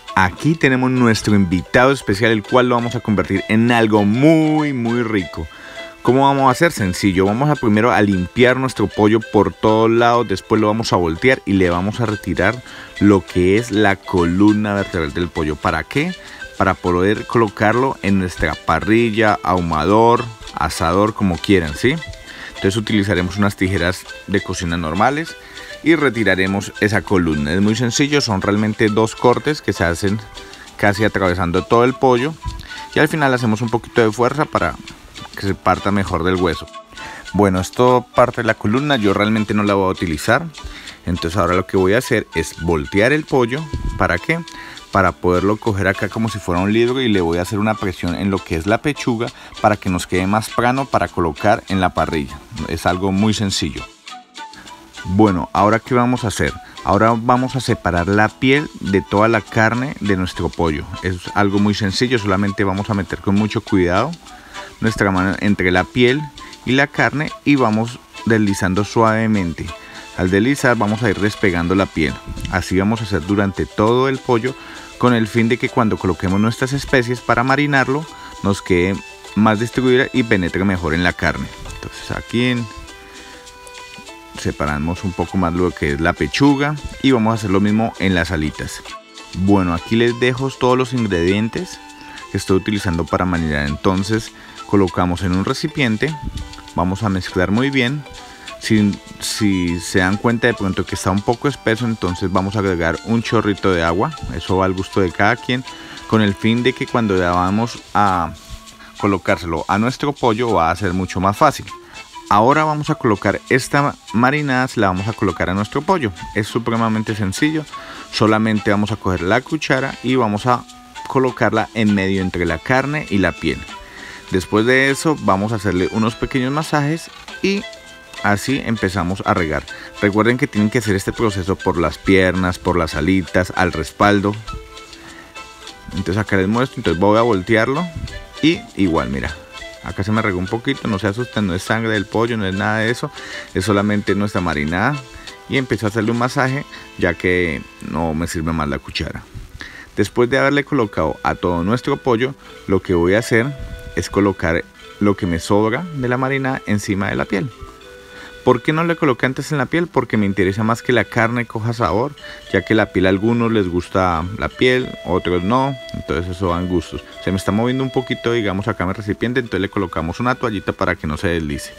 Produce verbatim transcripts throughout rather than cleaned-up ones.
Aquí tenemos nuestro invitado especial, el cual lo vamos a convertir en algo muy muy rico. ¿Cómo vamos a hacer? Sencillo, vamos a primero a limpiar nuestro pollo por todos lados, después lo vamos a voltear y le vamos a retirar lo que es la columna vertebral del pollo. ¿Para qué? Para poder colocarlo en nuestra parrilla, ahumador, asador, como quieran, ¿sí? Entonces utilizaremos unas tijeras de cocina normales y retiraremos esa columna. Es muy sencillo, son realmente dos cortes que se hacen casi atravesando todo el pollo y al final hacemos un poquito de fuerza para que se parta mejor del hueso. Bueno, esto parte de la columna, yo realmente no la voy a utilizar. Entonces ahora lo que voy a hacer es voltear el pollo. ¿Para qué? Para poderlo coger acá como si fuera un libro y le voy a hacer una presión en lo que es la pechuga para que nos quede más plano para colocar en la parrilla. Es algo muy sencillo. Bueno, ahora ¿qué vamos a hacer? Ahora vamos a separar la piel de toda la carne de nuestro pollo. Es algo muy sencillo, solamente vamos a meter con mucho cuidado nuestra mano entre la piel y la carne y vamos deslizando suavemente. Al deslizar vamos a ir despegando la piel. Así vamos a hacer durante todo el pollo con el fin de que cuando coloquemos nuestras especies para marinarlo nos quede más distribuida y penetre mejor en la carne. Entonces aquí en separamos un poco más lo que es la pechuga y vamos a hacer lo mismo en las alitas. Bueno, aquí les dejo todos los ingredientes que estoy utilizando para marinar. Entonces colocamos en un recipiente, vamos a mezclar muy bien. Si, si se dan cuenta de pronto que está un poco espeso, entonces vamos a agregar un chorrito de agua, eso va al gusto de cada quien, con el fin de que cuando ya vamos a colocárselo a nuestro pollo va a ser mucho más fácil. Ahora vamos a colocar esta marinada, se la vamos a colocar a nuestro pollo. Es supremamente sencillo, solamente vamos a coger la cuchara y vamos a colocarla en medio entre la carne y la piel. Después de eso vamos a hacerle unos pequeños masajes y así empezamos a regar. Recuerden que tienen que hacer este proceso por las piernas, por las alitas, al respaldo. Entonces acá les muestro, entonces voy a voltearlo y igual, mira. Acá se me regó un poquito, no se asusten, no es sangre del pollo, no es nada de eso, es solamente nuestra marinada. Y empiezo a hacerle un masaje ya que no me sirve más la cuchara. Después de haberle colocado a todo nuestro pollo, lo que voy a hacer es colocar lo que me sobra de la marinada encima de la piel. ¿Por qué no le coloqué antes en la piel? Porque me interesa más que la carne coja sabor, ya que la piel a algunos les gusta la piel, otros no, entonces eso van gustos. Se me está moviendo un poquito, digamos, acá en el recipiente, entonces le colocamos una toallita para que no se deslice.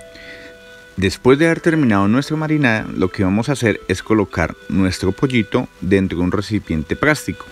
Después de haber terminado nuestra marinada, lo que vamos a hacer es colocar nuestro pollito dentro de un recipiente plástico.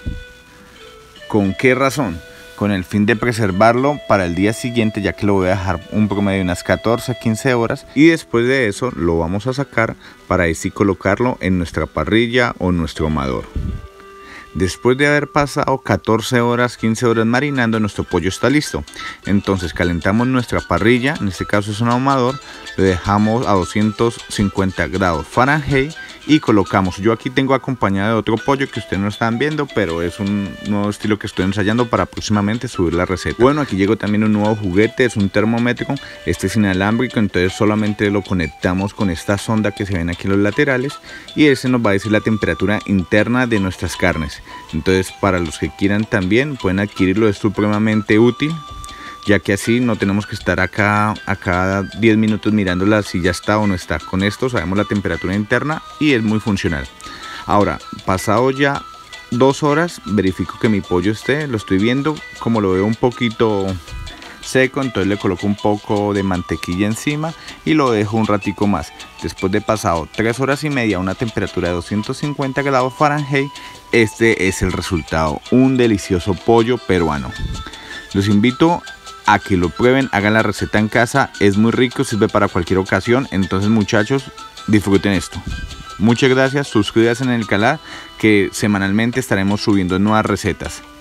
¿Con qué razón? Con el fin de preservarlo para el día siguiente, ya que lo voy a dejar un promedio de unas catorce a quince horas y después de eso lo vamos a sacar para así colocarlo en nuestra parrilla o nuestro ahumador. Después de haber pasado catorce horas, quince horas marinando, nuestro pollo está listo. Entonces calentamos nuestra parrilla, en este caso es un ahumador, lo dejamos a doscientos cincuenta grados Fahrenheit y colocamos. Yo aquí tengo acompañado de otro pollo que ustedes no están viendo, pero es un nuevo estilo que estoy ensayando para próximamente subir la receta. Bueno, aquí llegó también un nuevo juguete, es un termométrico, este es inalámbrico, entonces solamente lo conectamos con esta sonda que se ven aquí en los laterales y ese nos va a decir la temperatura interna de nuestras carnes. Entonces para los que quieran también pueden adquirirlo, es supremamente útil, ya que así no tenemos que estar acá a cada diez minutos mirándola si ya está o no está. Con esto sabemos la temperatura interna y es muy funcional. Ahora, pasado ya dos horas, verifico que mi pollo esté, lo estoy viendo, como lo veo un poquito seco, entonces le coloco un poco de mantequilla encima y lo dejo un ratico más. Después de pasado tres horas y media a una temperatura de doscientos cincuenta grados Fahrenheit, este es el resultado, un delicioso pollo peruano. Los invito a que lo prueben, hagan la receta en casa, es muy rico, sirve para cualquier ocasión. Entonces muchachos, disfruten esto. Muchas gracias, suscríbanse en el canal que semanalmente estaremos subiendo nuevas recetas.